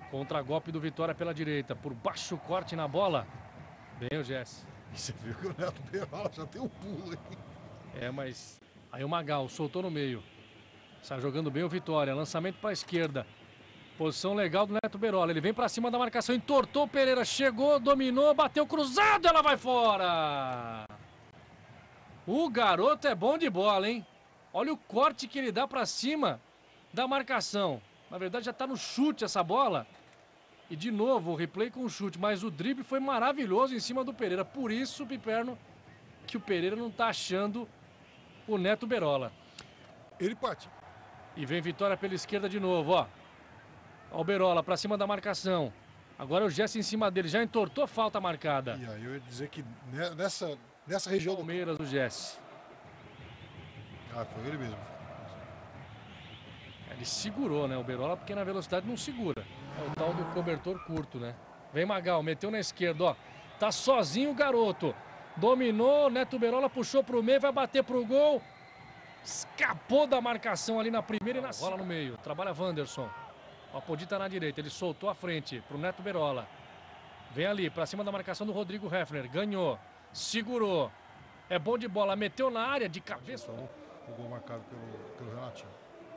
Contra-golpe do Vitória pela direita. Por baixo corte na bola. Bem o Jesse. Você viu que o Neto Berola já tem um pulo aí. É, mas aí o Magal soltou no meio. Sai jogando bem o Vitória. Lançamento para a esquerda. Posição legal do Neto Berola. Ele vem para cima da marcação. Entortou o Pereira. Chegou, dominou, bateu cruzado. Ela vai fora. O garoto é bom de bola, hein? Olha o corte que ele dá para cima da marcação. Na verdade já tá no chute essa bola. E de novo o replay com o chute. Mas o drible foi maravilhoso em cima do Pereira. Por isso, Piperno, que o Pereira não tá achando o Neto Berola. Ele bate. E vem Vitória pela esquerda de novo, ó. Ó o Berola pra cima da marcação. Agora o Jesse em cima dele. Já entortou, falta marcada. E aí eu ia dizer que nessa região Palmeiras do Jesse. Ah, foi ele mesmo. Ele segurou, né? O Berola, porque na velocidade não segura. É o tal do cobertor curto, né? Vem Magal, meteu na esquerda, ó. Tá sozinho o garoto. Dominou, Neto Berola puxou pro meio, vai bater pro gol. Escapou da marcação ali na primeira e na segunda. Bola no meio, trabalha Wanderson. O Apodi tá na direita, ele soltou a frente pro Neto Berola. Vem ali, pra cima da marcação do Rodrigo Heffner. Ganhou, segurou. É bom de bola, meteu na área de cabeça. O gol marcado pelo Renatinho.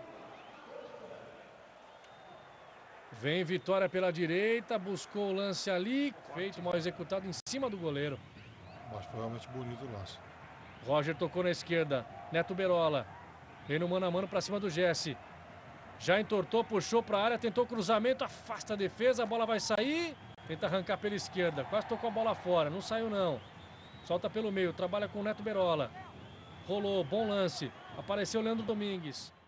Vem Vitória pela direita, buscou o lance ali, feito mal executado em cima do goleiro. Mas foi realmente bonito o lance. Roger tocou na esquerda, Neto Berola. Vem no mano a mano pra cima do Jesse. Já entortou, puxou pra área, tentou cruzamento, afasta a defesa, a bola vai sair. Tenta arrancar pela esquerda, quase tocou a bola fora, não saiu não. Solta pelo meio, trabalha com o Neto Berola. Rolou, bom lance. Apareceu o Leandro Domingues.